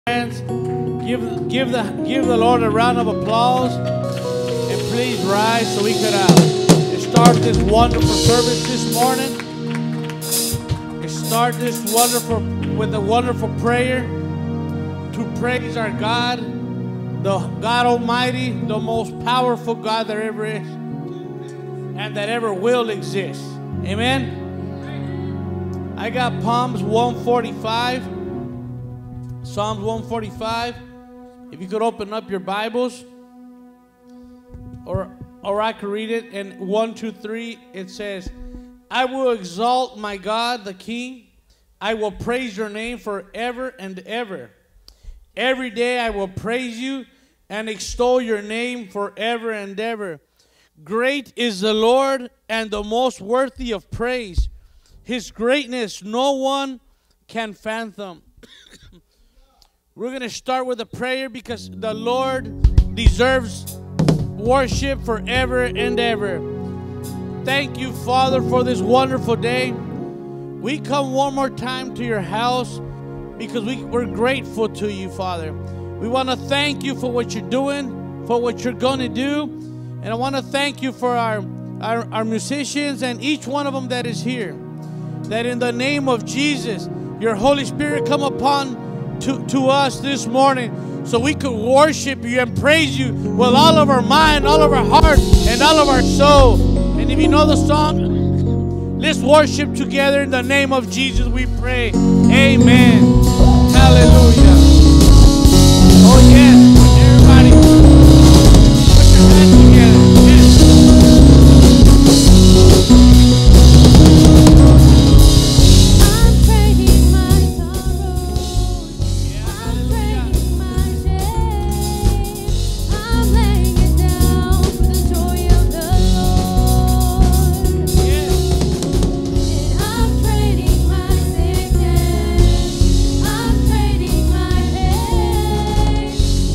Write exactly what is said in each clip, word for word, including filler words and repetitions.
hands. Give, give, the, give the Lord a round of applause. And please rise so we could uh, start this wonderful service this morning. Start this wonderful with a wonderful prayer to praise our God, the God Almighty, the most powerful God there ever is and that ever will exist. Amen. I got Psalms one forty-five. Psalms one forty-five. If you could open up your Bibles, or or I could read it. And one, two, three, it says, I will exalt my God, the King. I will praise your name forever and ever. Every day I will praise you and extol your name forever and ever. Great is the Lord and the most worthy of praise. His greatness no one can fathom. We're going to start with a prayer because the Lord deserves worship forever and ever. Thank you, Father, for this wonderful day. We come one more time to your house because we, we're grateful to you, Father. We want to thank you for what you're doing, for what you're going to do. And I want to thank you for our, our, our musicians and each one of them that is here. That in the name of Jesus, your Holy Spirit come upon to, to us this morning so we could worship you and praise you with all of our mind, all of our heart, and all of our soul. And if you know the song, let's worship together in the name of Jesus, we pray. Amen. Hallelujah. Oh, yes. Everybody, put your hands together. Yes. I'm trading my sorrows. I'm trading my shame. I'm laying it down for the joy of the Lord. And I'm trading my sickness. I'm trading my pain.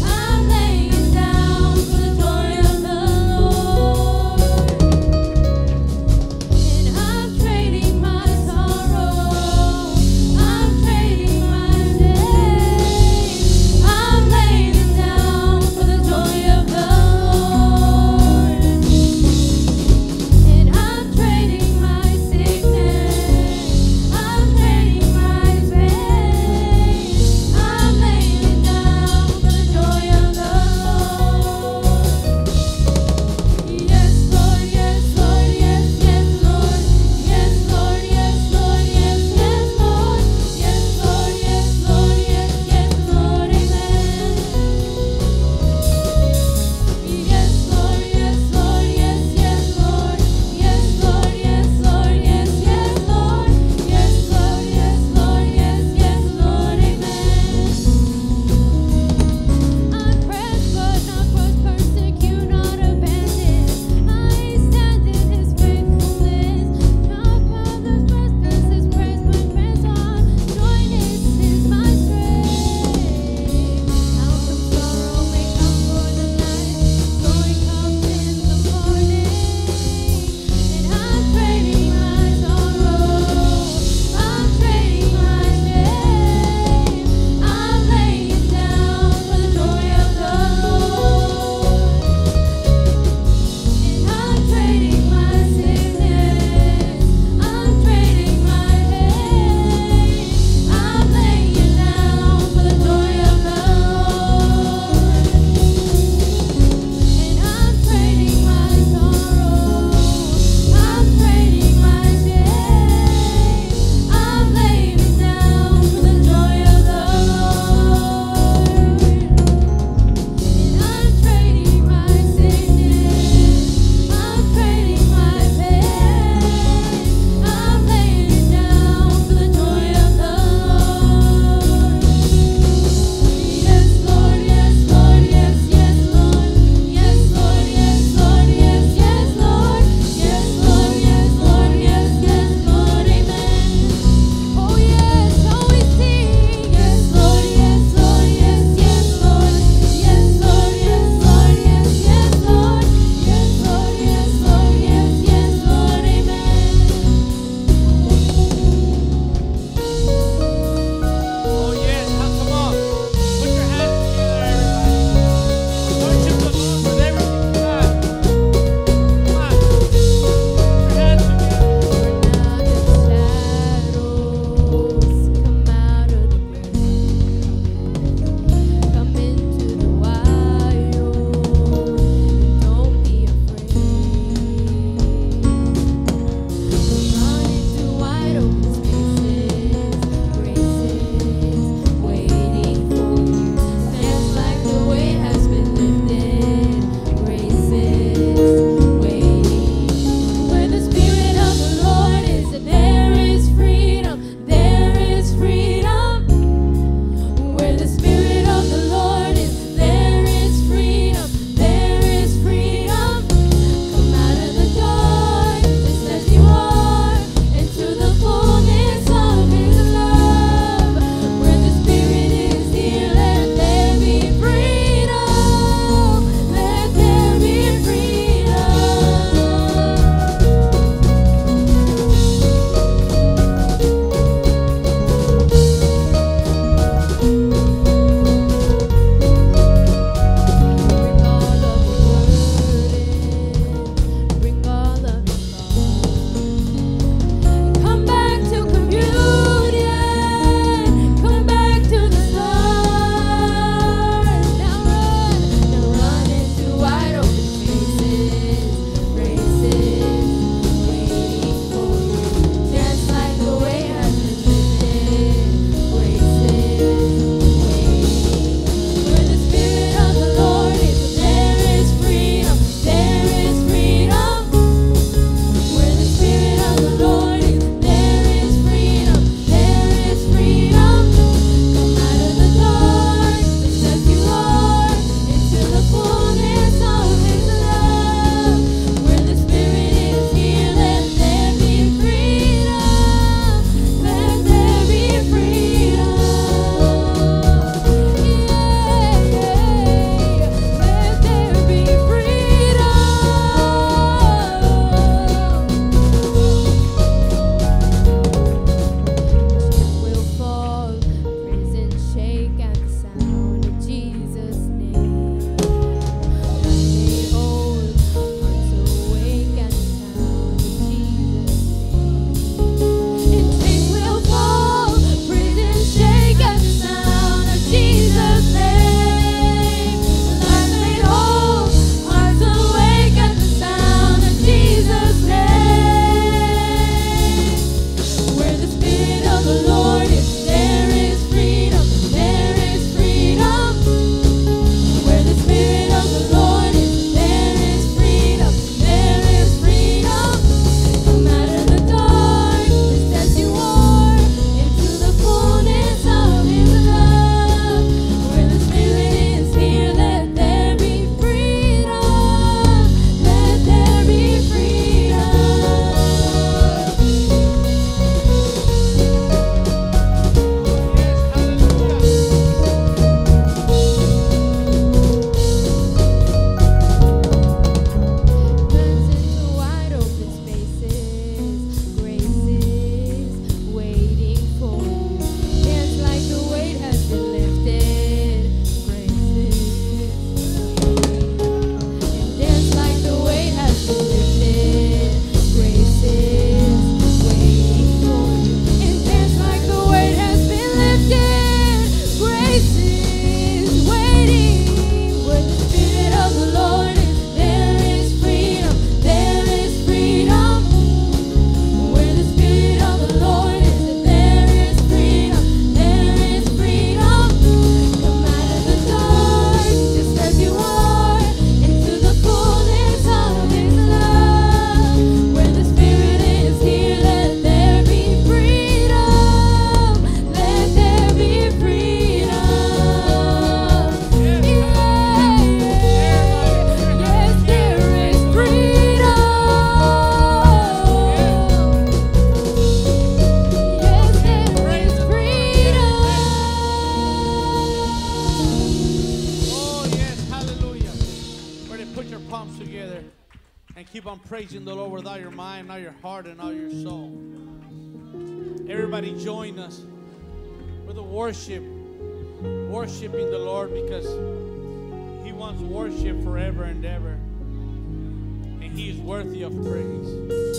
praising the Lord with all your mind, all your heart, and all your soul. Everybody join us with a worship, worshiping the Lord, because He wants worship forever and ever. And He is worthy of praise.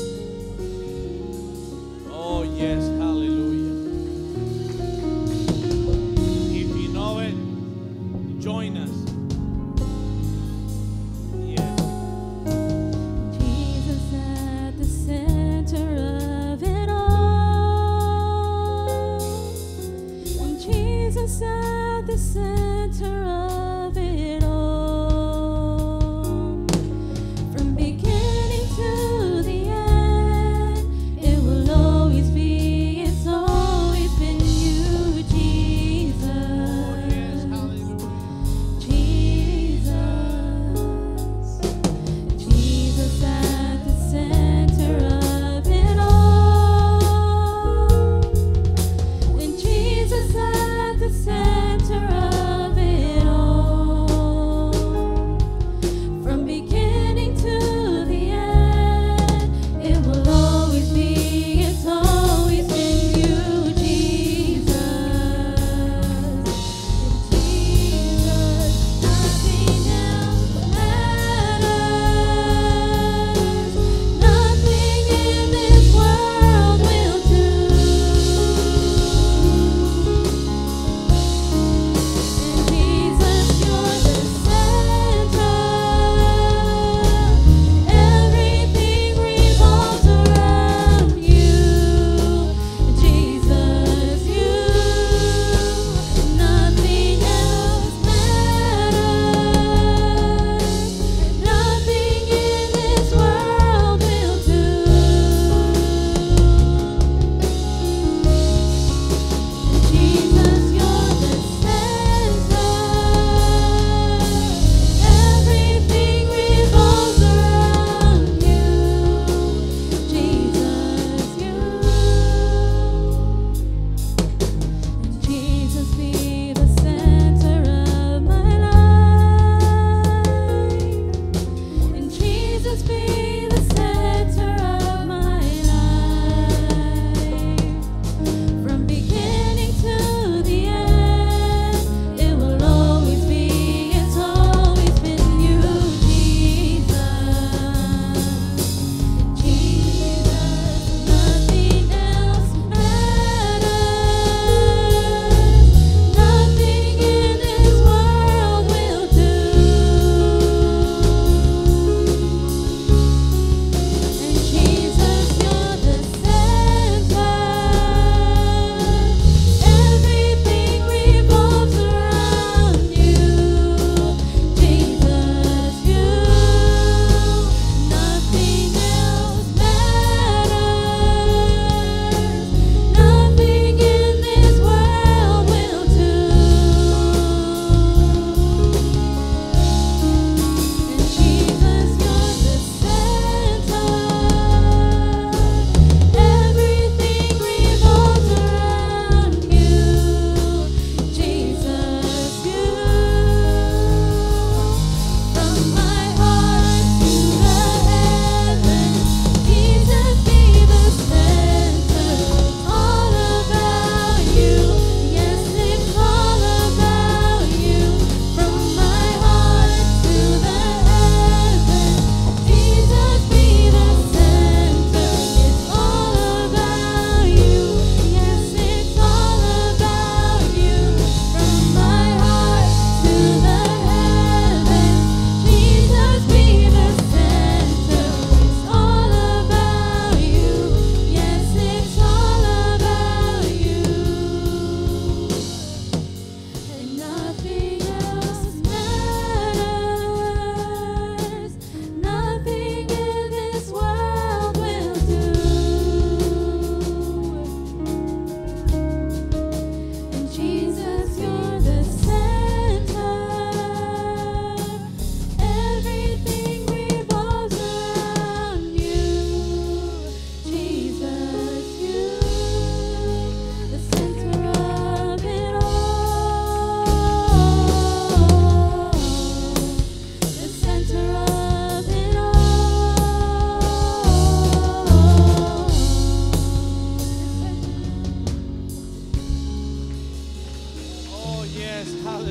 Oh, yes, hallelujah. If you know it, join us. Yes. Jesus at the center of it all. And Jesus at the center of it all. From beginning to the end, it will always be, it's always been you, Jesus. Oh, yes, hallelujah. Jesus, Jesus at the center of it all, and Jesus at the center of it all.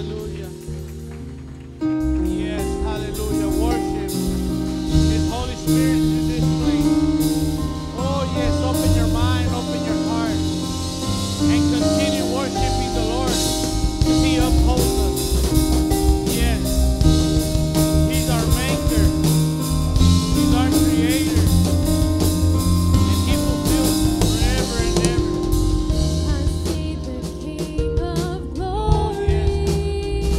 Hallelujah. Yes, hallelujah. Worship His Holy Spirit in this place. Oh, yes, open your mind, open your heart, and continue worshiping the Lord as He upholds us. Yes, He's our maker, He's our creator, and He fulfills forever and ever. I see the King of Oh, yes. Glory.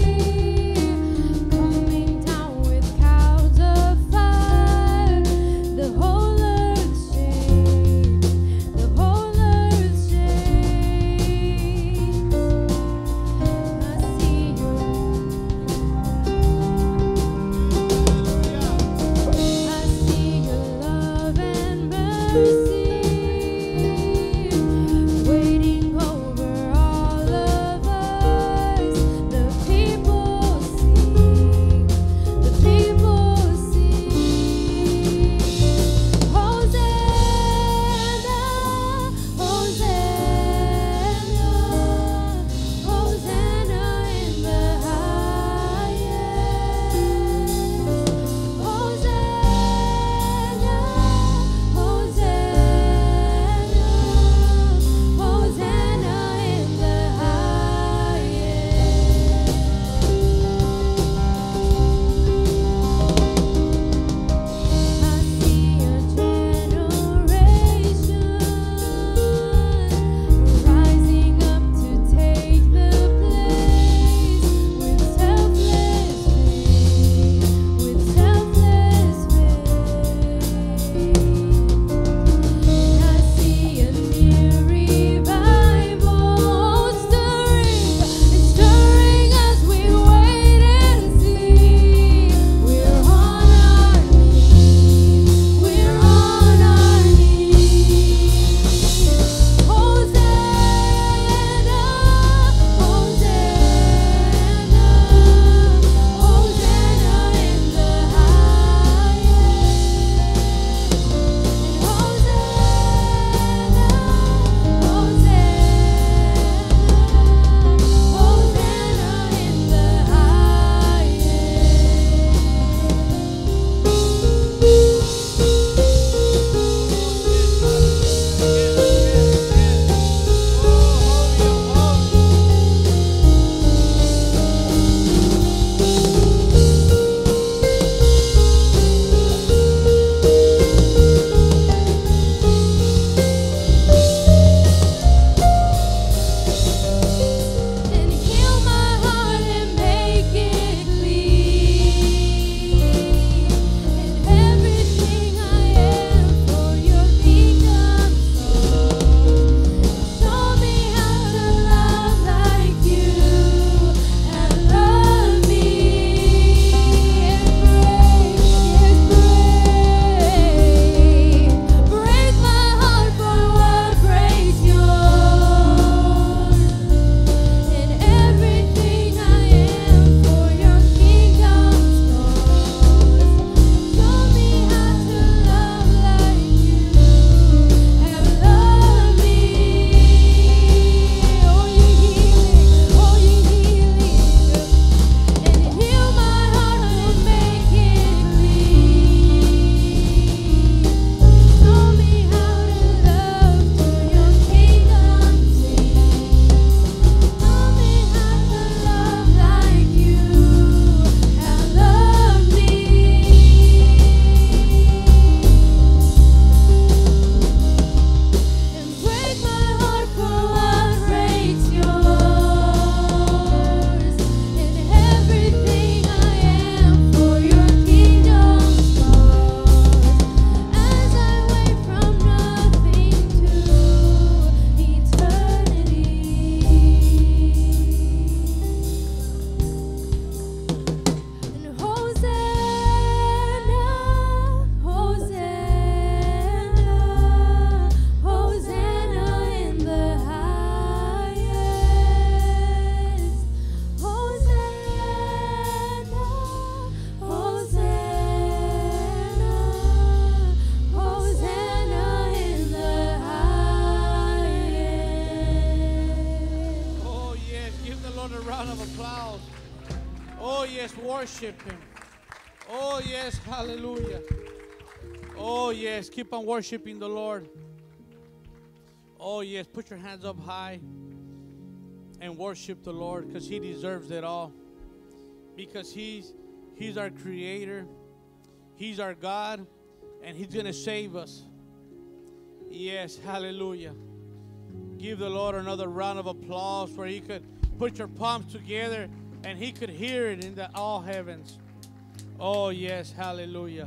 of applause. Oh, yes, worship Him. Oh, yes, hallelujah. Oh, yes, keep on worshiping the Lord. Oh, yes, put your hands up high and worship the Lord because He deserves it all. Because He's, He's our Creator. He's our God, and He's going to save us. Yes, hallelujah. Give the Lord another round of applause where He could put your palms together and He could hear it in the all heavens. Oh, yes, hallelujah.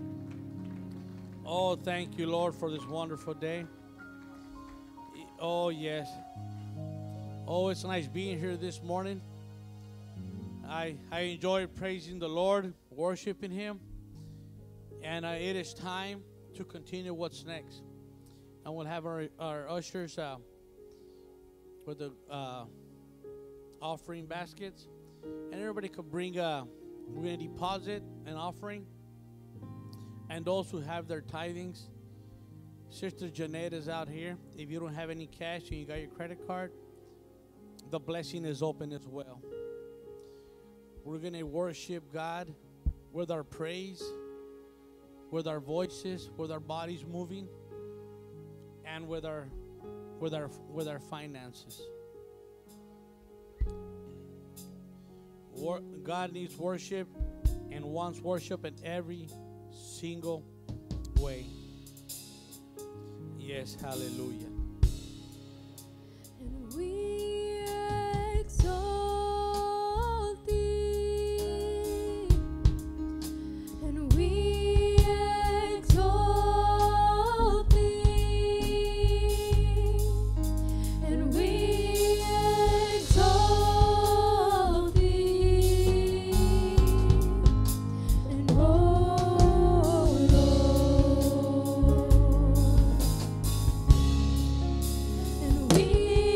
Oh, thank you, Lord, for this wonderful day. Oh, yes. Oh, it's nice being here this morning. I, I enjoy praising the Lord, worshiping Him. And uh, it is time to continue what's next. And we'll have our, our ushers uh, with the uh, offering baskets. And everybody could bring, uh, we're going to deposit an offering. And those who have their tithings. Sister Jeanette is out here. If you don't have any cash and you got your credit card, the blessing is open as well. We're going to worship God with our praise, with our voices, with our bodies moving, and with our with our with our finances. Wor- God needs worship and wants worship in every single way. Yes, hallelujah. And we exalt Thee, and we exalt Thee, and we exalt Thee, and oh Lord, and we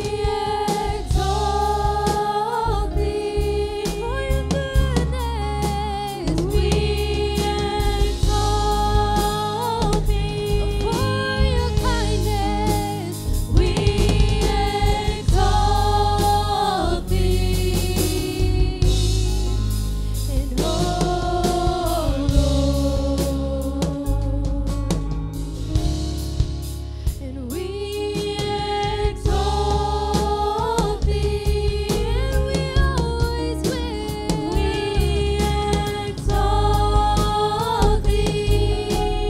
exalt Thee for Your goodness. We exalt Thee for Your kindness. We exalt Thee, and oh Lord, and we exalt Thee, and we always will. We exalt Thee,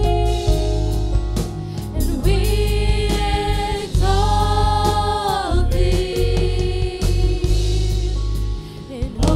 and we exalt Thee, and oh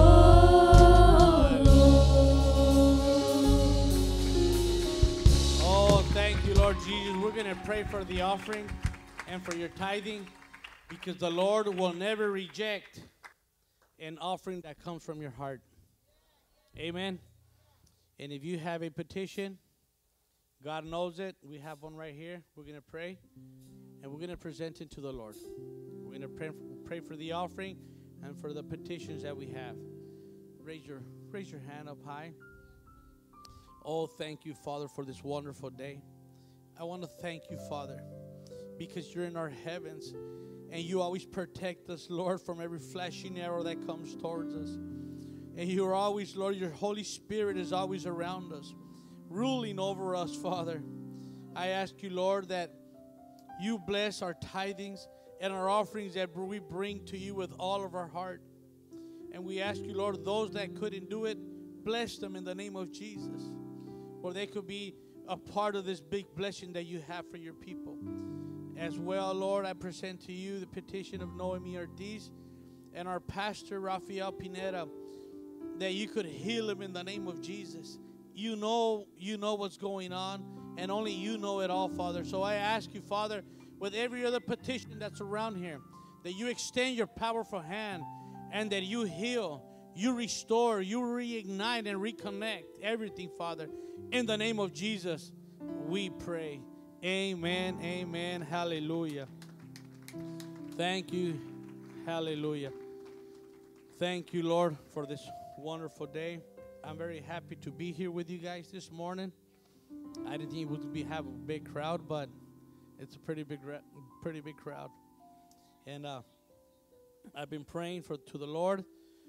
Lord. Oh, thank you, Lord Jesus. We're going to pray for the offering and for your tithing because the Lord will never reject an offering that comes from your heart. Amen. And if you have a petition, God knows it. We have one right here. We're going to pray and we're going to present it to the Lord. We're going to pray, pray for the offering and for the petitions that we have. Raise your, raise your hand up high. Oh, thank you, Father, for this wonderful day. I want to thank you, Father, because you're in our heavens and you always protect us, Lord, from every flashing arrow that comes towards us. And you're always, Lord, your Holy Spirit is always around us, ruling over us, Father. I ask you, Lord, that you bless our tithings and our offerings that we bring to you with all of our heart. And we ask you, Lord, those that couldn't do it, bless them in the name of Jesus, where they could be a part of this big blessing that you have for your people. As well, Lord, I present to you the petition of Noemi Ortiz and our pastor, Rafael Pineda, that you could heal him in the name of Jesus. You know, you know what's going on, and only you know it all, Father. So I ask you, Father, with every other petition that's around here, that you extend your powerful hand and that you heal, you restore, you reignite and reconnect everything, Father. In the name of Jesus, we pray. Amen, amen, hallelujah. Thank you, hallelujah. Thank you, Lord, for this wonderful day. I'm very happy to be here with you guys this morning. I didn't think it would be have a big crowd, but it's a pretty big, pretty big crowd. And uh, I've been praying for to the Lord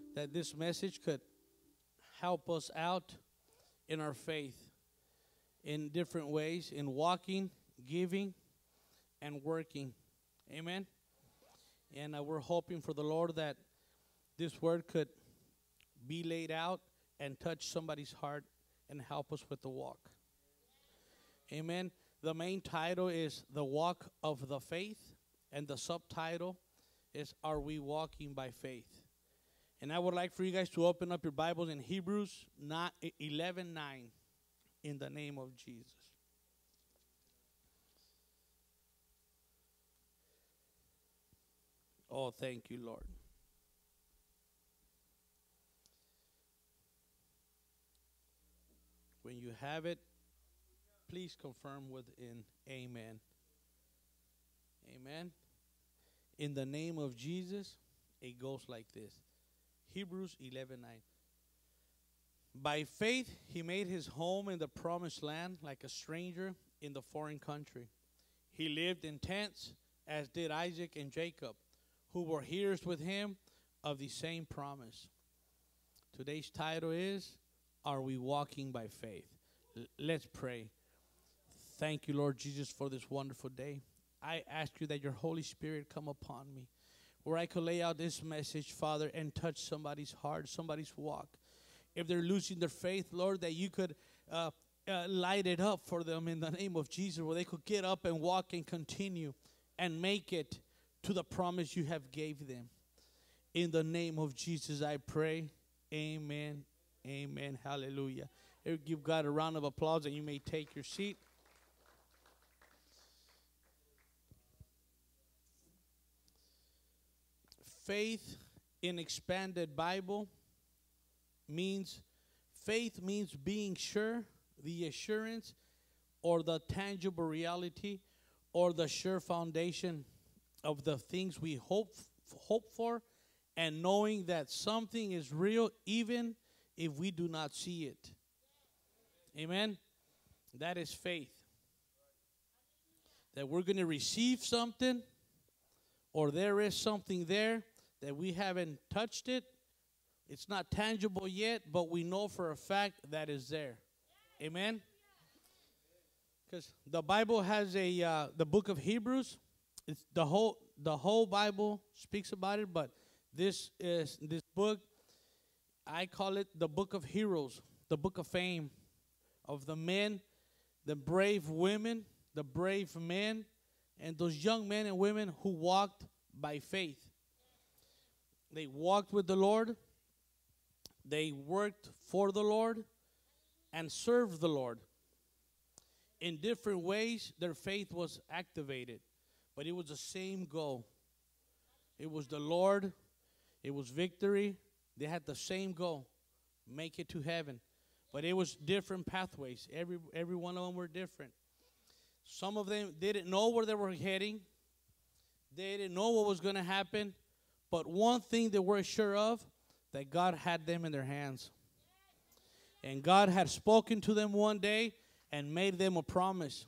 that this message could help us out in our faith in different ways, in walking, giving, and working. Amen. And uh, we're hoping for the Lord that this word could be laid out and touch somebody's heart and help us with the walk. Amen. The main title is The Walk of the Faith, and the subtitle is Are We Walking by Faith? And I would like for you guys to open up your Bibles in Hebrews eleven nine in the name of Jesus. Oh, thank you, Lord. When you have it, please confirm with an amen. Amen. In the name of Jesus, it goes like this. Hebrews eleven nine. By faith, he made his home in the promised land like a stranger in the foreign country. He lived in tents, as did Isaac and Jacob, who were heirs with him of the same promise. Today's title is, Are We Walking by Faith? L- let's pray. Thank you, Lord Jesus, for this wonderful day. I ask you that your Holy Spirit come upon me, where I could lay out this message, Father, and touch somebody's heart, somebody's walk. If they're losing their faith, Lord, that you could uh, uh, light it up for them in the name of Jesus, where they could get up and walk and continue and make it to the promise you have gave them. In the name of Jesus, I pray. Amen. Amen. Hallelujah. Give God a round of applause, and you may take your seat. Faith in expanded Bible means, faith means being sure, the assurance or the tangible reality or the sure foundation of the things we hope hope for, and knowing that something is real even if we do not see it. Amen. That is faith. That we're going to receive something, or there is something there that we haven't touched it. It's not tangible yet, but we know for a fact that is there. Amen. Because the Bible has a uh, the book of Hebrews. It's the whole the whole Bible speaks about it, but this is this book. I call it the book of heroes, the book of fame, of the men, the brave women, the brave men, and those young men and women who walked by faith. They walked with the Lord. They worked for the Lord and served the Lord. In different ways, their faith was activated, but it was the same goal. It was the Lord. It was victory. They had the same goal, make it to heaven. But it was different pathways. Every, every one of them were different. Some of them didn't know where they were heading. They didn't know what was going to happen. But one thing they were sure of, that God had them in their hands. And God had spoken to them one day and made them a promise.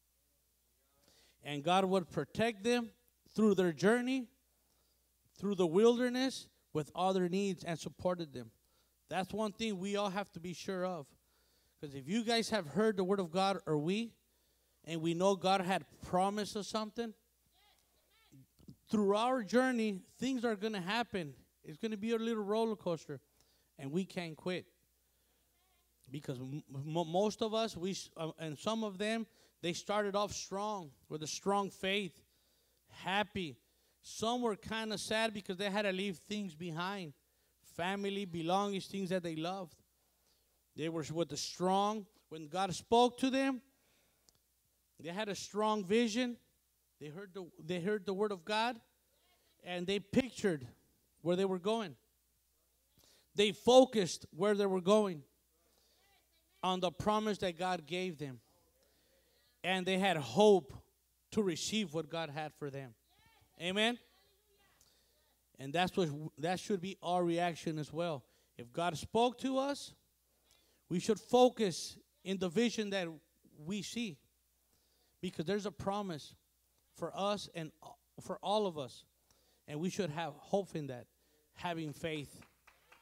And God would protect them through their journey, through the wilderness, with all their needs, and supported them. That's one thing we all have to be sure of. Because if you guys have heard the word of God, or we, and we know God had promised us something, through our journey, things are going to happen. It's going to be a little roller coaster, and we can't quit. Because m- m- most of us, we uh, and some of them, they started off strong, with a strong faith, happy. Some were kind of sad because they had to leave things behind. Family, belongings, things that they loved. They were with the strong. When God spoke to them, they had a strong vision. They heard the, they heard the word of God, and they pictured where they were going. They focused where they were going on the promise that God gave them. And they had hope to receive what God had for them. Amen? And that's what that should be our reaction as well. If God spoke to us, we should focus in the vision that we see. Because there's a promise for us and for all of us. And we should have hope in that, having faith.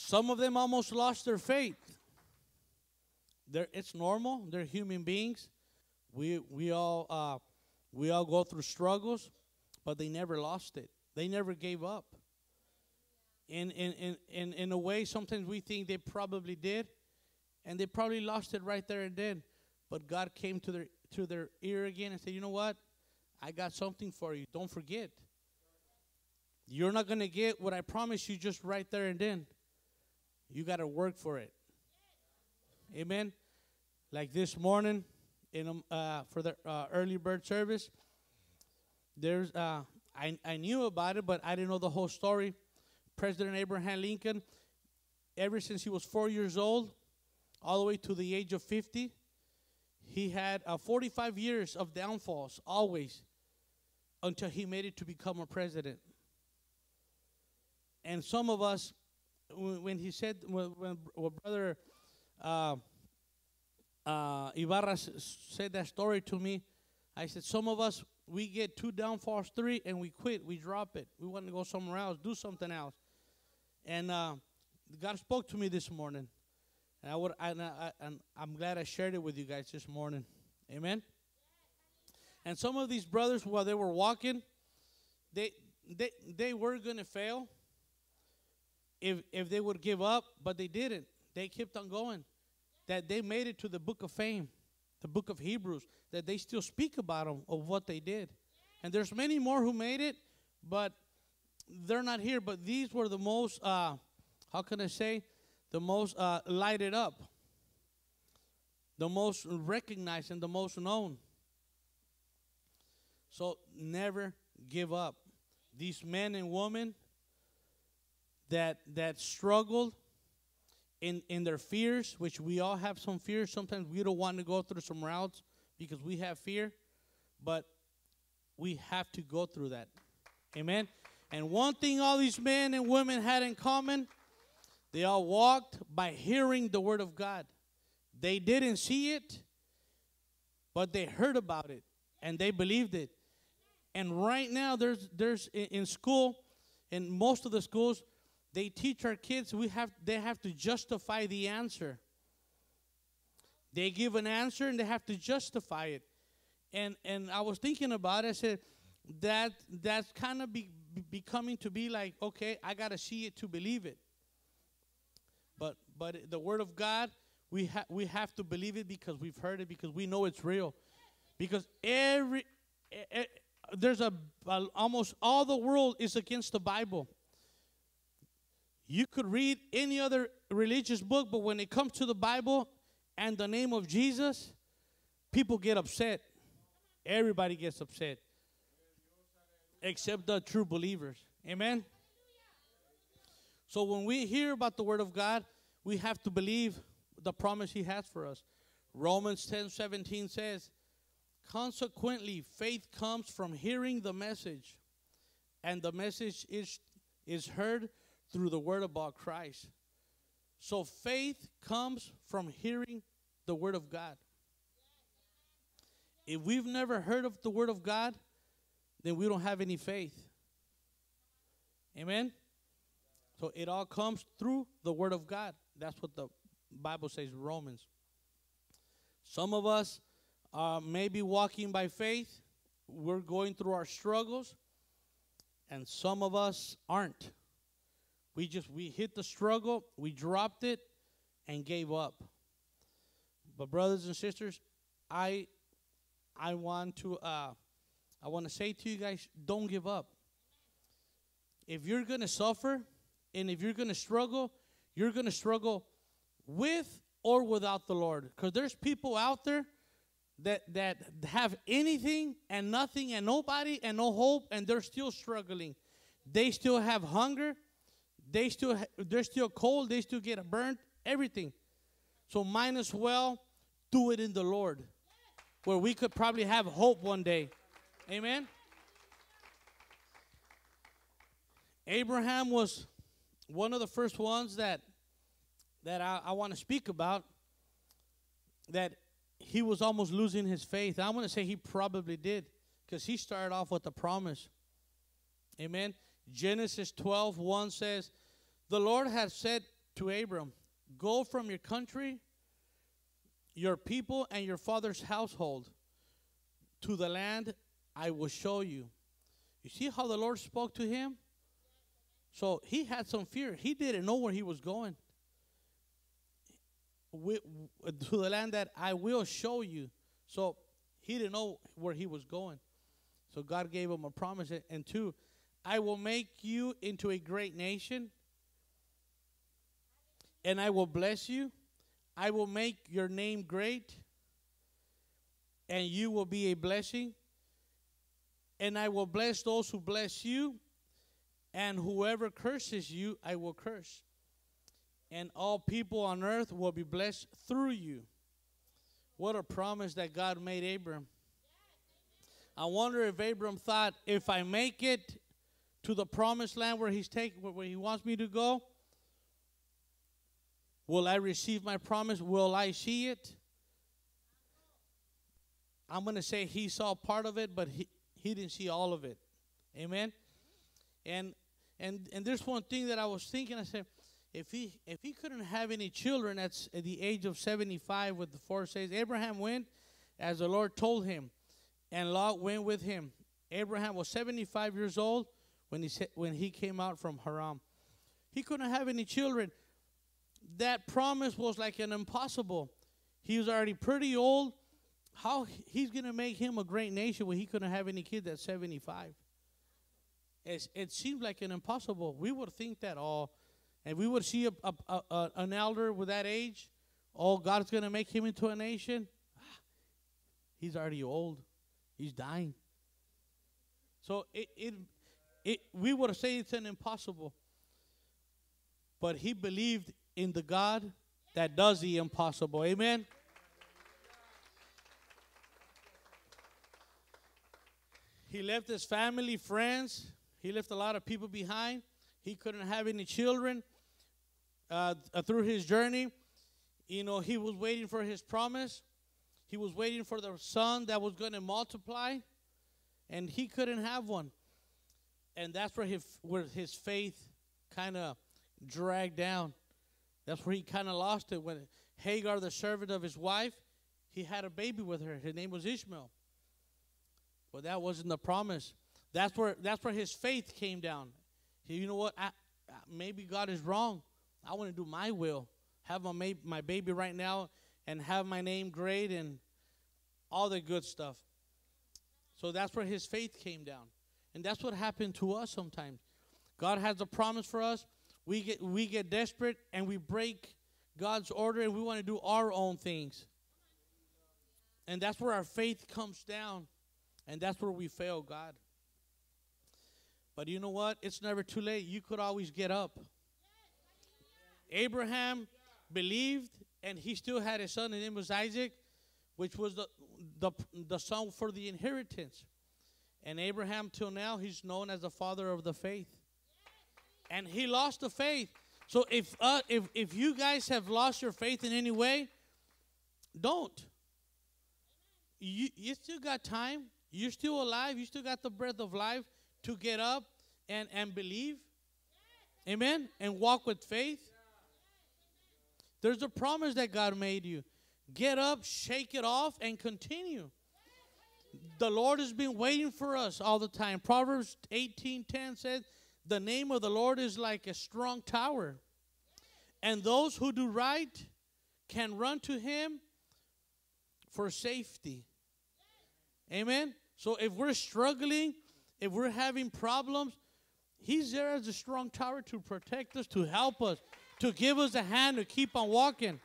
Some of them almost lost their faith. They're, it's normal. They're human beings. We we all uh, we all go through struggles, but they never lost it. They never gave up. In in in in, in a way, sometimes we think they probably did, and they probably lost it right there and then. But God came to their to their ear again and said, "You know what? I got something for you. Don't forget. You're not going to get what I promised you just right there and then. You got to work for it." Amen. Like this morning, in um, uh, for the uh, early bird service, there's uh, I I knew about it, but I didn't know the whole story. President Abraham Lincoln, ever since he was four years old, all the way to the age of fifty, he had uh, forty-five years of downfalls, always, until he made it to become a president. And some of us, when he said, when, when Brother uh, uh, Ibarra said that story to me, I said, some of us, we get two downfalls, three, and we quit. We drop it. We want to go somewhere else, do something else. And uh, God spoke to me this morning. And, I would, and, I, and I'm glad I shared it with you guys this morning. Amen? And some of these brothers, while they were walking, they they they were going to fail if if they would give up, but they didn't. They kept on going. That they made it to the book of fame, the book of Hebrews, that they still speak about them, of what they did. And there's many more who made it, but they're not here. But these were the most, uh, how can I say, the most uh, lighted up, the most recognized and the most known. So never give up. These men and women that that struggled in, in their fears, which we all have some fears. Sometimes we don't want to go through some routes because we have fear, but we have to go through that. Amen. And one thing all these men and women had in common, they all walked by hearing the word of God. They didn't see it, but they heard about it, and they believed it. And right now, there's there's in, in school, in most of the schools, they teach our kids we have they have to justify the answer. They give an answer and they have to justify it. And and I was thinking about it. I said that that's kind of be, be becoming to be like, okay, I gotta see it to believe it. But but the word of God, we have we have to believe it because we've heard it, because we know it's real. Because every eh, there's a, a almost all the world is against the Bible. You could read any other religious book, but when it comes to the Bible and the name of Jesus, people get upset. Everybody gets upset, except the true believers. Amen? So when we hear about the word of God, we have to believe the promise he has for us. Romans ten seventeen says, consequently, faith comes from hearing the message, and the message is, is heard through the word about Christ. So faith comes from hearing the word of God. If we've never heard of the word of God, then we don't have any faith. Amen? So it all comes through the word of God. That's what the Bible says in Romans. Some of us are maybe walking by faith. We're going through our struggles. And some of us aren't. We just, we hit the struggle, we dropped it, and gave up. But brothers and sisters, I I want to uh, I want to say to you guys, don't give up. If you're going to suffer, and if you're going to struggle, you're going to struggle with or without the Lord. Because there's people out there that, that have anything and nothing and nobody and no hope, and they're still struggling. They still have hunger. They still ha- they're still cold. They still get burnt. Everything. So might as well do it in the Lord, where we could probably have hope one day. Amen. Abraham was one of the first ones that that I, I want to speak about, that he was almost losing his faith. I want to say he probably did, because he started off with a promise. Amen. Genesis twelve one says, the Lord had said to Abram, go from your country, your people, and your father's household to the land I will show you. You see how the Lord spoke to him? So he had some fear. He didn't know where he was going. We, to the land that I will show you. So he didn't know where he was going. So God gave him a promise. And two, I will make you into a great nation, and I will bless you. I will make your name great, and you will be a blessing. And I will bless those who bless you, and whoever curses you, I will curse. And all people on earth will be blessed through you. What a promise that God made Abram. I wonder if Abram thought, if I make it to the promised land where he's taking, where he wants me to go, will I receive my promise? Will I see it? I'm going to say he saw part of it, but he, he didn't see all of it. Amen? And and and there's one thing that I was thinking. I said, if he if he couldn't have any children at, at the age of seventy-five, with the four says, Abraham went as the Lord told him, and Lot went with him. Abraham was seventy-five years old when he when he came out from Haran. He couldn't have any children. That promise was like an impossible. He was already pretty old. How he's going to make him a great nation when he couldn't have any kids at seventy-five? It's, it seemed like an impossible. We would think that all, and we would see a, a, a, an elder with that age, oh, God's going to make him into a nation. He's already old. He's dying. So it, it, it we would say it's an impossible. But he believed in the God that does the impossible. Amen. He left his family, friends. He left a lot of people behind. He couldn't have any children uh, through his journey. You know, he was waiting for his promise. He was waiting for the son that was going to multiply. And he couldn't have one. And that's where his, where his faith kind of dragged down. That's where he kind of lost it. When Hagar, the servant of his wife, he had a baby with her. His name was Ishmael. Well, that wasn't the promise. That's where that's where his faith came down. He, you know what? I, maybe God is wrong. I want to do my will. Have my, my baby right now and have my name great and all the good stuff. So that's where his faith came down. And that's what happened to us sometimes. God has a promise for us. We get we get desperate and we break God's order and we want to do our own things. And that's where our faith comes down. And that's where we fail God. But you know what? It's never too late. You could always get up. Abraham believed, and he still had a son. His name was Isaac, which was the, the, the son for the inheritance. And Abraham, till now, he's known as the father of the faith. And he lost the faith. So if, uh, if, if you guys have lost your faith in any way, don't. You, you still got time. You're still alive. You still got the breath of life to get up and, and believe. Amen. And walk with faith. There's a promise that God made you. Get up, shake it off, and continue. The Lord has been waiting for us all the time. Proverbs eighteen ten says, the name of the Lord is like a strong tower. And those who do right can run to him for safety. Amen. So if we're struggling, if we're having problems, he's there as a strong tower to protect us, to help us, to give us a hand to keep on walking.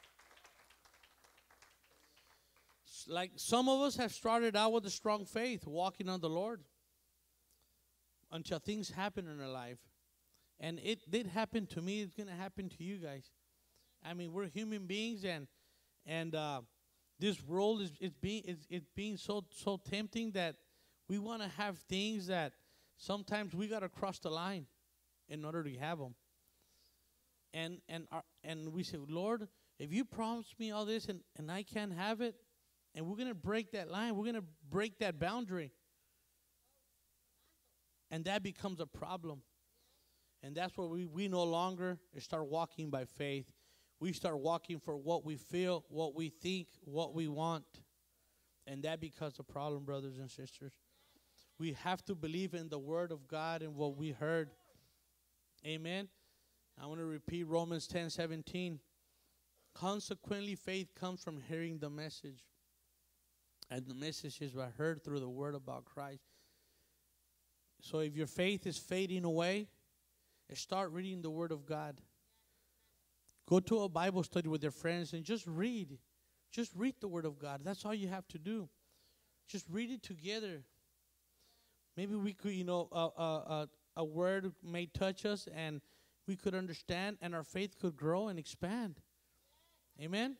Like some of us have started out with a strong faith, walking on the Lord, until things happen in our life. And it did happen to me. It's going to happen to you guys. I mean, we're human beings, and and uh, this world is it's being it's, it's being so so tempting that we want to have things that sometimes we got to cross the line in order to have them. And and our, and we say, Lord, if you promised me all this and, and I can't have it, and we're going to break that line, we're going to break that boundary. And that becomes a problem. And that's where we, we no longer start walking by faith. We start walking for what we feel, what we think, what we want. And that becomes a problem, brothers and sisters. We have to believe in the word of God and what we heard. Amen. I want to repeat Romans ten seventeen. Consequently, faith comes from hearing the message. And the message is heard through the word about Christ. So if your faith is fading away, start reading the word of God. Go to a Bible study with your friends and just read. Just read the word of God. That's all you have to do. Just read it together. Maybe we could, you know, uh, uh, uh, a word may touch us and we could understand and our faith could grow and expand. Amen?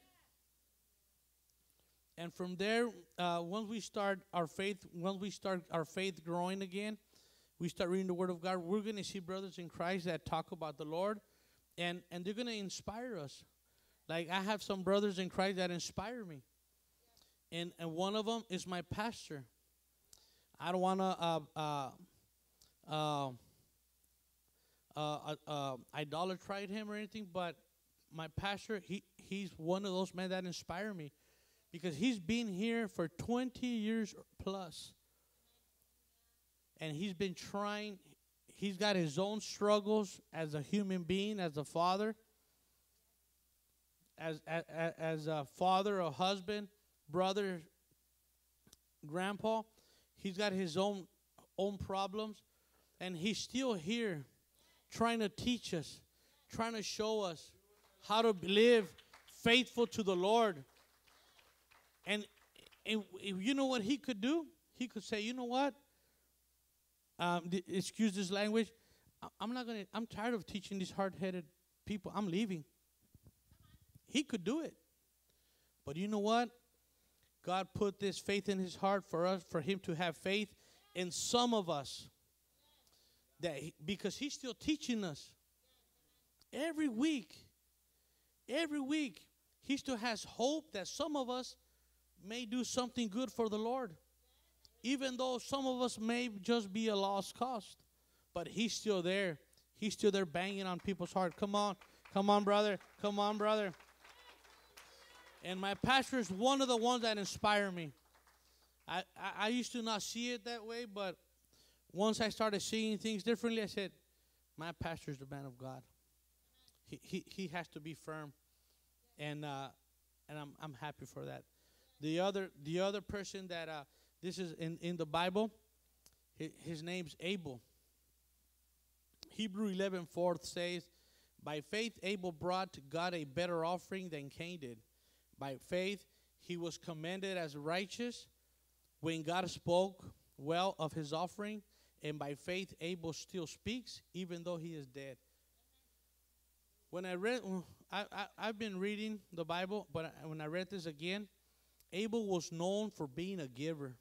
And from there, uh, once we start our faith, once we start our faith growing again, we start reading the Word of God, we're going to see brothers in Christ that talk about the Lord, and, and they're going to inspire us. Like I have some brothers in Christ that inspire me. And, and one of them is my pastor. I don't want to uh, uh, uh, uh, uh, idolatrate him or anything, but my pastor, he, he's one of those men that inspire me because he's been here for twenty years plus. And he's been trying, he's got his own struggles as a human being, as a father, as, as, as a father, a husband, brother, grandpa. He's got his own, own problems. And he's still here trying to teach us, trying to show us how to live faithful to the Lord. And, and you know what he could do? He could say, you know what? Um, excuse this language. I'm not gonna. I'm tired of teaching these hard-headed people. I'm leaving. He could do it, but you know what? God put this faith in his heart for us, for him to have faith in some of us. That he, because he's still teaching us every week. Every week, he still has hope that some of us may do something good for the Lord. Even though some of us may just be a lost cause. But he's still there. He's still there banging on people's heart. Come on. Come on, brother. Come on, brother. And my pastor is one of the ones that inspire me. I, I, I used to not see it that way, but once I started seeing things differently, I said, my pastor is the man of God. He he, he has to be firm. And uh, and I'm I'm happy for that. The other the other person that uh, this is in, in the Bible, his, his name's Abel. Hebrew eleven four says, by faith Abel brought to God a better offering than Cain did. By faith he was commended as righteous when God spoke well of his offering. And by faith Abel still speaks even though he is dead. When I read, I, I, I've been reading the Bible, but when I read this again, Abel was known for being a giver.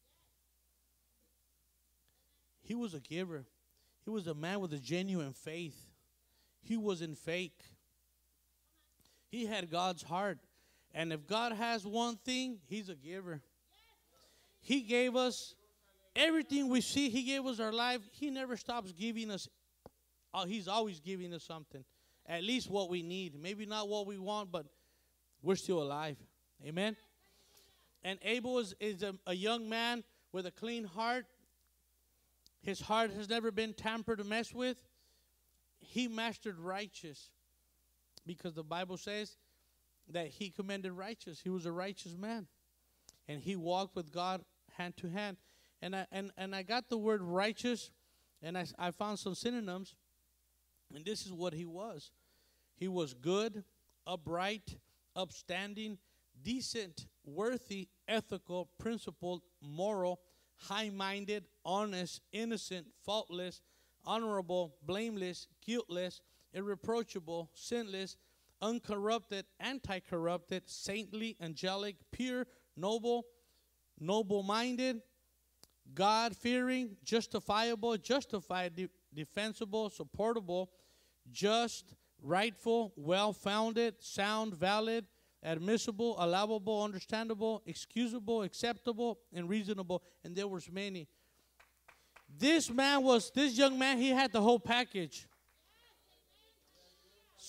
He was a giver. He was a man with a genuine faith. He wasn't fake. He had God's heart. And if God has one thing, he's a giver. He gave us everything we see. He gave us our life. He never stops giving us. Oh, he's always giving us something. At least what we need. Maybe not what we want, but we're still alive. Amen? And Abel is, is a, a young man with a clean heart. His heart has never been tampered or messed with. He mastered righteous. Because the Bible says that he commended righteous. He was a righteous man. And he walked with God hand to hand. And I, and, and I got the word righteous, and I, I found some synonyms. And this is what he was. He was good, upright, upstanding, decent, worthy, ethical, principled, moral, high-minded, honest, innocent, faultless, honorable, blameless, guiltless, irreproachable, sinless, uncorrupted, anti-corrupted, saintly, angelic, pure, noble, noble-minded, God-fearing, justifiable, justified, de- defensible, supportable, just, rightful, well-founded, sound, valid, admissible, allowable, understandable, excusable, acceptable, and reasonable. And there was many. This man was, this young man, he had the whole package.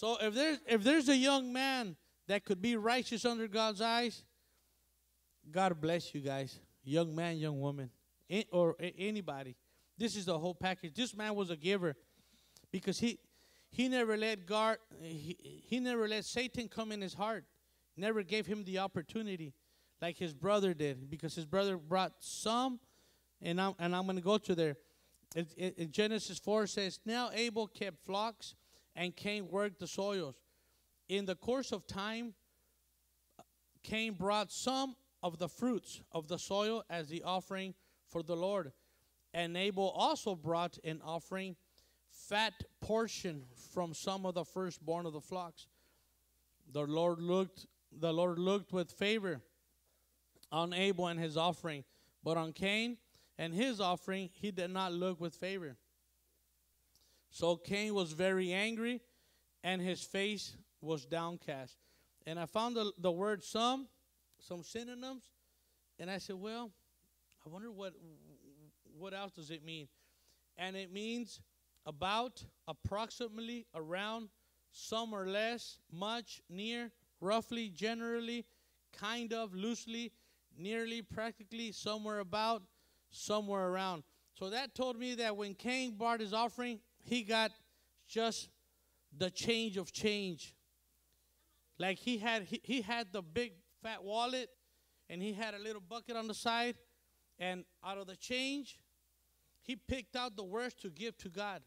So if there's if there's a young man that could be righteous under God's eyes, God bless you guys. Young man, young woman, or anybody. This is the whole package. This man was a giver because he he never let God he, he never let Satan come in his heart. Never gave him the opportunity like his brother did, because his brother brought some, and I'm and I'm going to go to there. It, it, it, Genesis four says, now Abel kept flocks, and Cain worked the soils. In the course of time, Cain brought some of the fruits of the soil as the offering for the Lord. And Abel also brought an offering, fat portion from some of the firstborn of the flocks. The Lord looked, the Lord looked with favor on Abel and his offering, but on Cain and his offering he did not look with favor. So Cain was very angry, and his face was downcast. And I found the, the word some, some synonyms, and I said, well, I wonder what what else does it mean? And it means about, approximately, around, some or less, much, near, roughly, generally, kind of, loosely, nearly, practically, somewhere about, somewhere around. So that told me that when Cain brought his offering, he got just the change of change. Like he had he, he had the big fat wallet, and he had a little bucket on the side, and out of the change, he picked out the worst to give to God.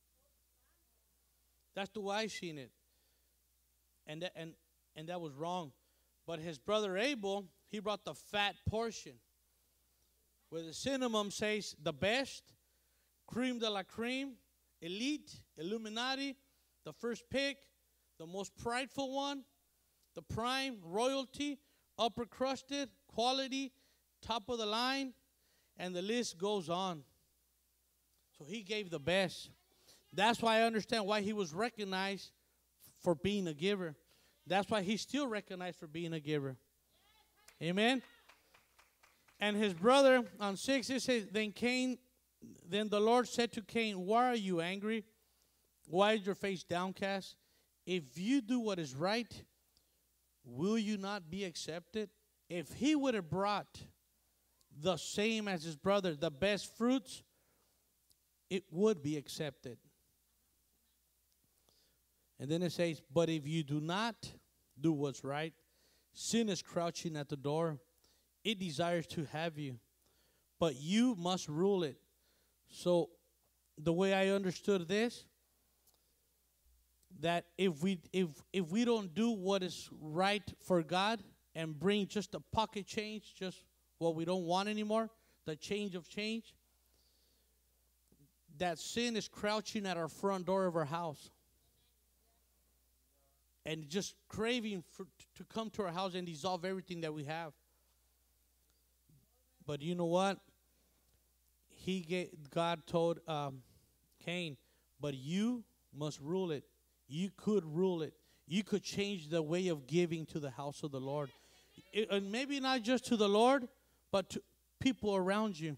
That's the way I seen it. And that, and, and that was wrong. But his brother Abel, he brought the fat portion, where the synonym says the best, creme de la creme, elite, Illuminati, the first pick, the most prideful one, the prime, royalty, upper crusted, quality, top of the line, and the list goes on. So he gave the best. That's why I understand why he was recognized for being a giver. That's why he's still recognized for being a giver. Amen. And his brother, on six, it says, Then Cain, then the Lord said to Cain, why are you angry? Why is your face downcast? If you do what is right, will you not be accepted? If he would have brought the same as his brother, the best fruits, it would be accepted. And then it says, but if you do not do what's right, sin is crouching at the door. It desires to have you, but you must rule it. So the way I understood this, that if we if if we don't do what is right for God and bring just a pocket change, just what we don't want anymore, the change of change, that sin is crouching at our front door of our house and just craving for, to come to our house and dissolve everything that we have. But you know what? He gave, God told um, Cain, but you must rule it. You could rule it. You could change the way of giving to the house of the Lord. It, and maybe not just to the Lord, but to people around you.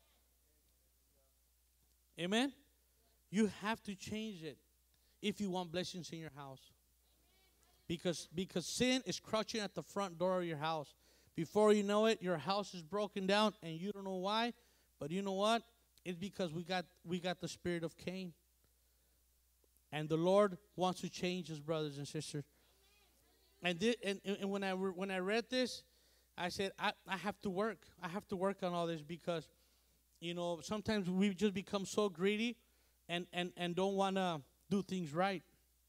Amen? You have to change it if you want blessings in your house. Because, because sin is crouching at the front door of your house. Before you know it, your house is broken down and you don't know why. But you know what? It's because we got we got the spirit of Cain. And the Lord wants to change us, brothers and sisters. And this, and, and when I re, when I read this, I said, I, I have to work. I have to work on all this because, you know, sometimes we just become so greedy and, and, and don't want to do things right.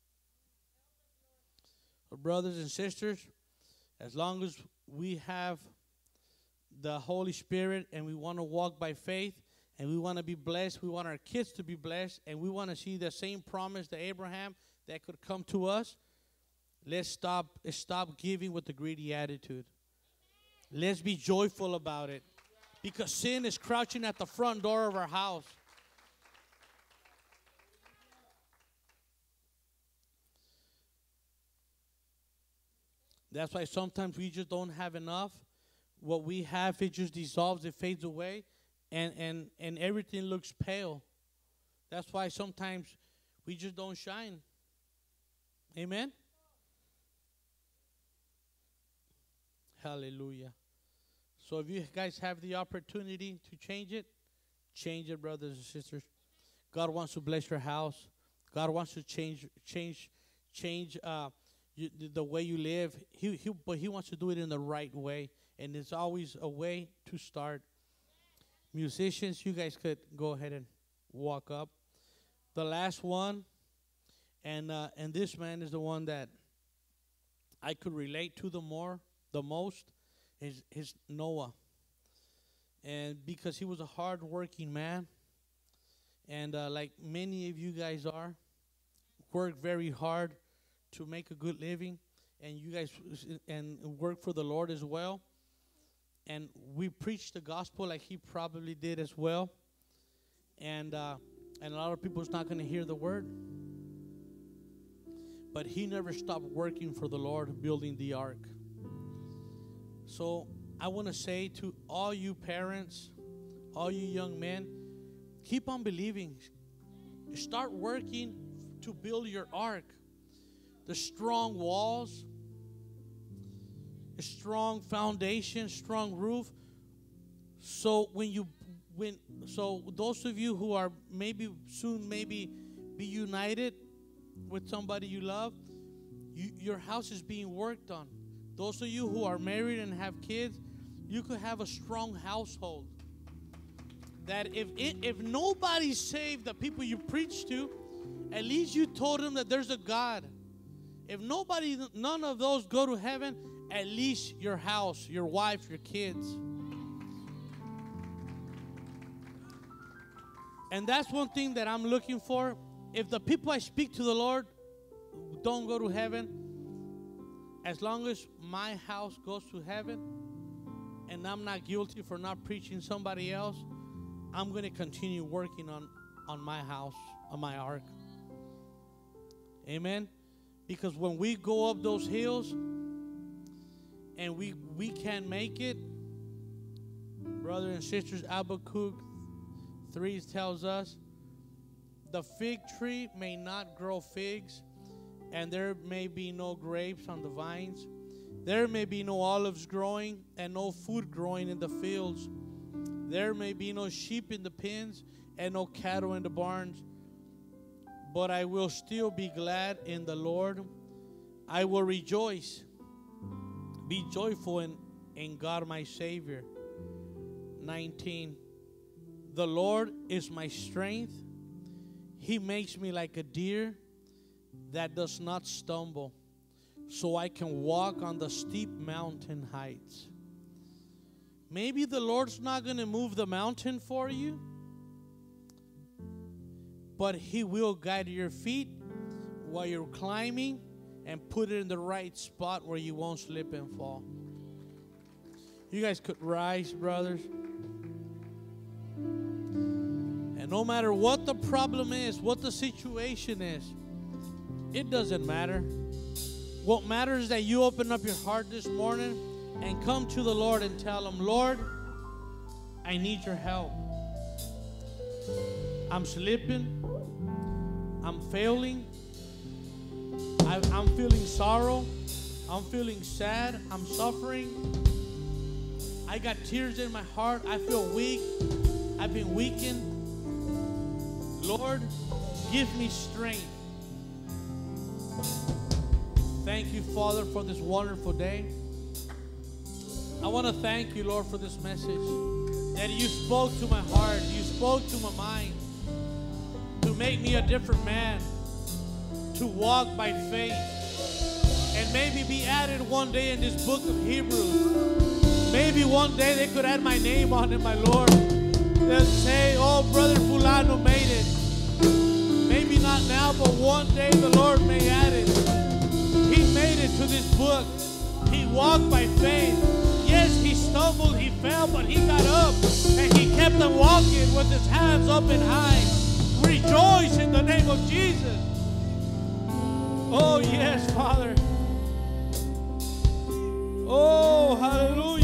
But brothers and sisters, as long as we have the Holy Spirit and we want to walk by faith and we want to be blessed, we want our kids to be blessed, and we want to see the same promise to Abraham that could come to us, let's stop, let's stop giving with a greedy attitude. Let's be joyful about it, because sin is crouching at the front door of our house. That's why sometimes we just don't have enough. What we have, it just dissolves, it fades away, and, and, and everything looks pale. That's why sometimes we just don't shine. Amen. Hallelujah. So if you guys have the opportunity to change it, change it, brothers and sisters. God wants to bless your house. God wants to change, change, change uh, you, the way you live. He, he, but He wants to do it in the right way, and there's always a way to start. Musicians, you guys could go ahead and walk up. The last one, and uh, and this man is the one that I could relate to the more, the most, is is Noah. And because he was a hard-working man, and uh, like many of you guys are, work very hard to make a good living, and you guys and work for the Lord as well. And we preach the gospel like he probably did as well. And uh, and a lot of people's not going to hear the word. But he never stopped working for the Lord, building the ark. So I want to say to all you parents, all you young men, keep on believing. Start working to build your ark. The strong walls, a strong foundation, strong roof. So when you when so those of you who are maybe soon maybe be united with somebody you love, you, your house is being worked on. Those of you who are married and have kids, you could have a strong household. That if it, if nobody's saved, the people you preach to, at least you told them that there's a God. If nobody, none of those go to heaven, at least your house, your wife, your kids. And that's one thing that I'm looking for. If the people I speak to the Lord don't go to heaven, as long as my house goes to heaven and I'm not guilty for not preaching somebody else, I'm going to continue working on, on my house, on my ark. Amen. Because when we go up those hills and we we can't make it, brothers and sisters, Habakkuk three tells us, the fig tree may not grow figs, and there may be no grapes on the vines. There may be no olives growing, and no food growing in the fields. There may be no sheep in the pens, and no cattle in the barns. But I will still be glad in the Lord. I will rejoice. Be joyful in, in God my Savior. nineteen. The Lord is my strength. He makes me like a deer that does not stumble, so I can walk on the steep mountain heights. Maybe the Lord's not going to move the mountain for you, but He will guide your feet while you're climbing and put it in the right spot where you won't slip and fall. You guys could rise, brothers. And no matter what the problem is, what the situation is, it doesn't matter. What matters is that you open up your heart this morning and come to the Lord and tell Him, Lord, I need your help. I'm slipping. I'm failing. I, I'm feeling sorrow. I'm feeling sad. I'm suffering. I got tears in my heart. I feel weak. I've been weakened. Lord, give me strength. Thank you, Father, for this wonderful day. I want to thank you, Lord, for this message. That you spoke to my heart. You spoke to my mind. To make me a different man. To walk by faith. And maybe be added one day in this book of Hebrews. Maybe one day they could add my name on it, my Lord. They'll say, oh, Brother Fulano made it. Maybe not now, but one day the Lord may add it. He made it to this book. He walked by faith. Yes, he stumbled, he fell, but he got up. And he kept on walking with his hands up and high. Rejoice in the name of Jesus. Oh, yes, Father. Oh, hallelujah.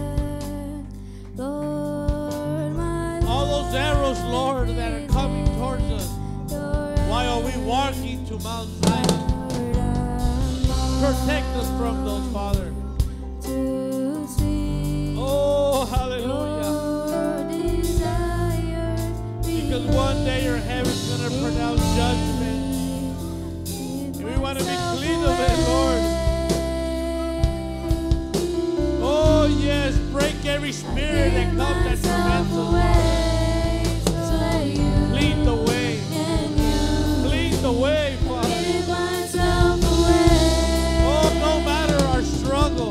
All those arrows, Lord, that are coming towards us. Why are we walking to Mount Zion? Protect us from those, Father. to see Oh, hallelujah. your desires Because one day your heaven's going to pronounce judgment. And we want to be clean of it, Lord. Oh, yes. Break every spirit that comes that torments us. Clean the way. Clean the way, Father. Oh, no matter our struggle.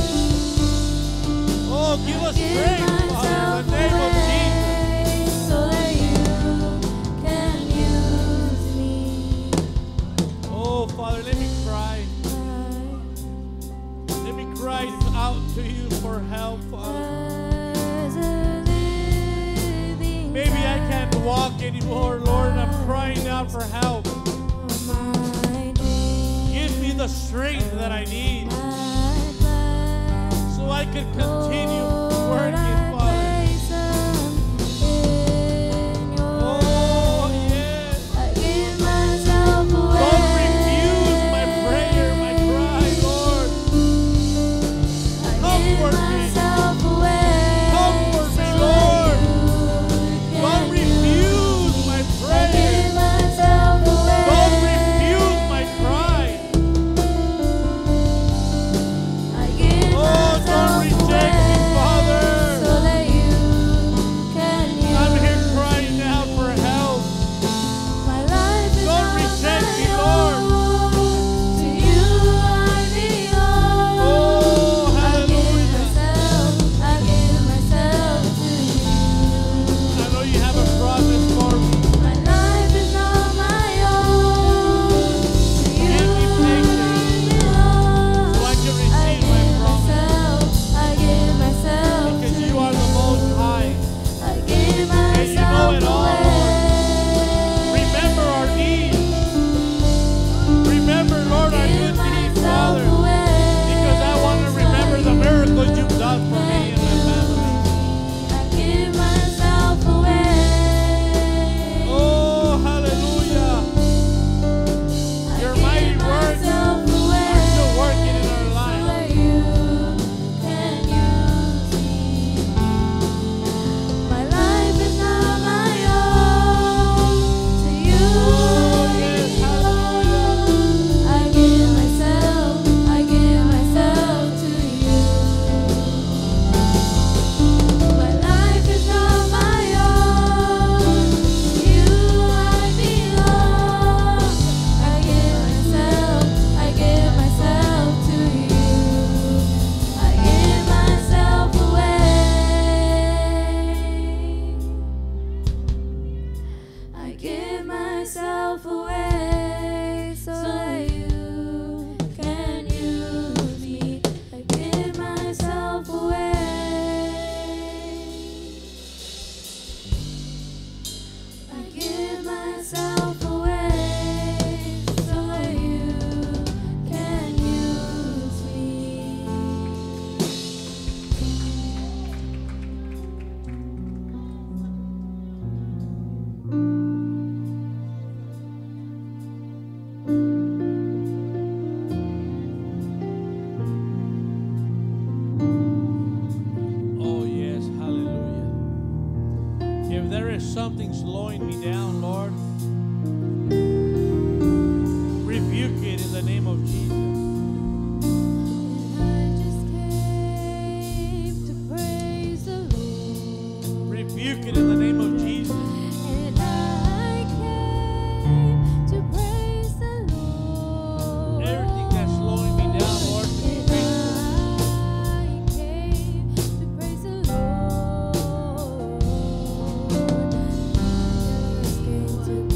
Oh, give us strength, Father, in the name of Jesus. So that you can use me. Oh, Father, let me cry. Let me cry out to you for help, Father. As a living Maybe I can't walk anymore, Lord, and I'm crying out for help. my dream, Give me the strength that I need my plan. so I can continue Lord, working, I Father. place them in your Oh, hands. yes. I give myself away. Don't refuse my prayer, my cry, Lord. I Comfort give me. myself away. Comfort me, So Lord. that you Don't can refuse my I prayer. give myself away. Don't refuse my cry. I give Oh, don't myself reject me, away. Father. So that you can use I'm here crying out for help. my life is Don't not reject my me, Lord. own. To you I belong. Oh, I give hallelujah. myself, I give myself to you. I know you have a promise for me. My life is not my own. To you Give me patience I belong. so I can I receive my give promise. myself, I give myself Because to you are the Most High. I give And you know myself it all, away. Remember our needs. Remember, Lord, our Give good deeds, myself Father. away. Because I want to remember the miracles you've done for me and my family. I give myself away. Oh, hallelujah. I Your give mighty works myself away. are still working in our So lives. that you can use me. My life is not my own. To you yes, I belong. I give myself, I give myself to you. My life is not my own. To you I belong. I give myself, I give myself to you. I give myself away. I give myself away so that you can use me. I give myself away. I give myself away so that you can use me. Oh, yes, hallelujah. If there is something slowing me down, Lord, rebuke it in the name of Jesus. I just came to praise the Lord. Rebuke it in the name of Jesus. And I came to praise the Lord. Everything that's slowing me down, Lord, to be And faithful. I came to praise the Lord. I just came to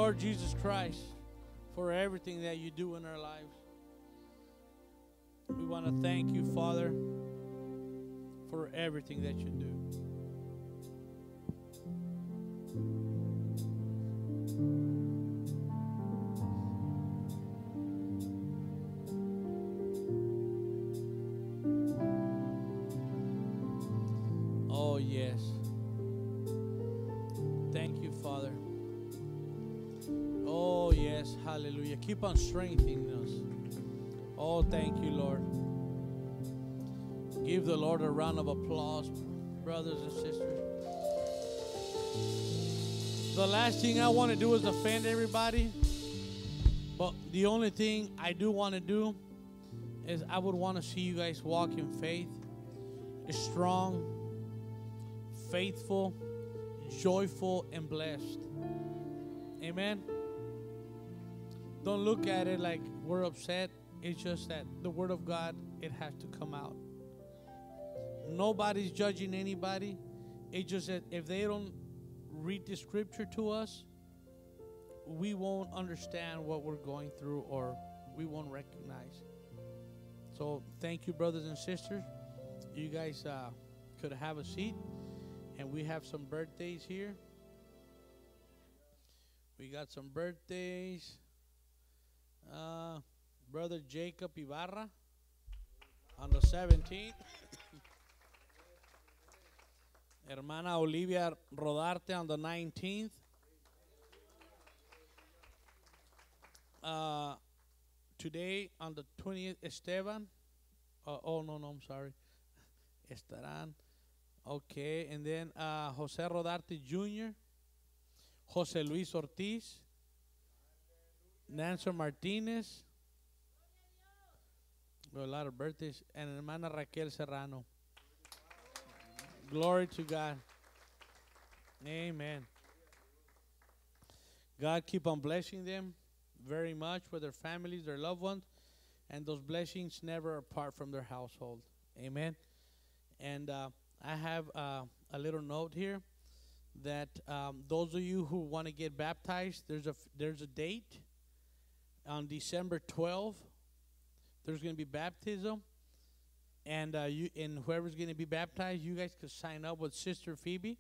Lord Jesus Christ, for everything that you do in our lives. We want to thank you, Father, for everything that you do. Oh, yes. Thank you, Father. Oh, yes. Hallelujah. Keep on strengthening us. Oh, thank you, Lord. Give the Lord a round of applause, brothers and sisters. The last thing I want to do is offend everybody. But the only thing I do want to do is I would want to see you guys walk in faith, strong, faithful, joyful, and blessed. Amen. Don't look at it like we're upset. It's just that the Word of God, it has to come out. Nobody's judging anybody. It's just that if they don't read the Scripture to us, we won't understand what we're going through, or we won't recognize. So thank you, brothers and sisters. You guys uh, could have a seat. And we have some birthdays here. We got some birthdays. Uh, Brother Jacob Ibarra on the seventeenth. Hermana Olivia Rodarte on the nineteenth. Uh, today on the twentieth, Esteban. Uh, oh, no, no, I'm sorry. Estarán. Okay, and then uh, Jose Rodarte Junior, Jose Luis Ortiz, Nancy Martinez, a lot of birthdays, and Hermana Raquel Serrano. Glory to God. Amen. God keep on blessing them very much with their families, their loved ones, and those blessings never apart from their household. Amen. And uh, I have uh, a little note here that um, those of you who want to get baptized, there's a there's a date on December twelfth. There's going to be baptism, and uh, you and whoever's going to be baptized, you guys could sign up with Sister Phoebe,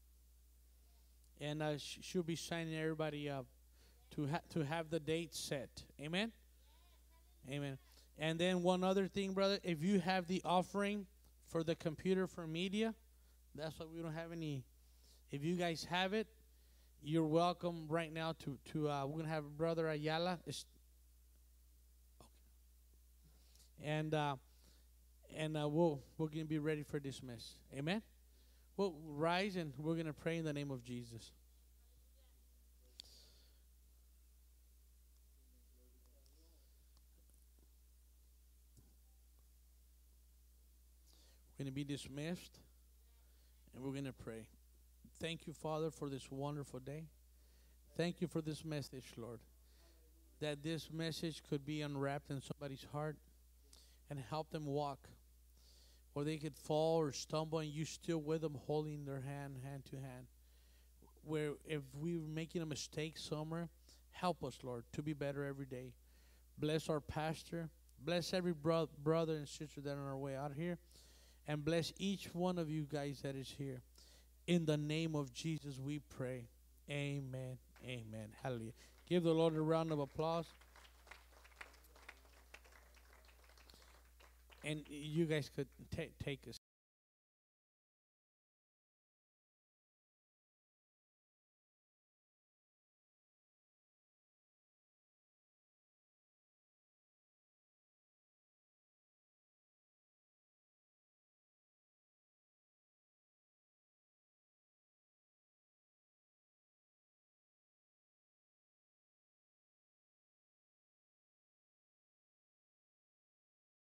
and uh, sh- she'll be signing everybody up to ha- to have the date set. Amen. Amen. And then one other thing, brother, if you have the offering for the computer for media, that's why we don't have any. If you guys have it, you're welcome right now to to. Uh, we're gonna have Brother Ayala, it's, okay. and uh, and uh, we'll we're gonna be ready for dismiss. Amen. We'll rise and we're gonna pray in the name of Jesus. We're going to be dismissed, and we're going to pray. Thank you, Father, for this wonderful day. Thank you for this message, Lord, that this message could be unwrapped in somebody's heart and help them walk, or they could fall or stumble, and you still with them, holding their hand, hand to hand. Where if we were making a mistake somewhere, help us, Lord, to be better every day. Bless our pastor. Bless every bro- brother and sister that are on our way out here. And bless each one of you guys that is here. In the name of Jesus, we pray. Amen. Amen. Hallelujah. Give the Lord a round of applause. And you guys could ta- take a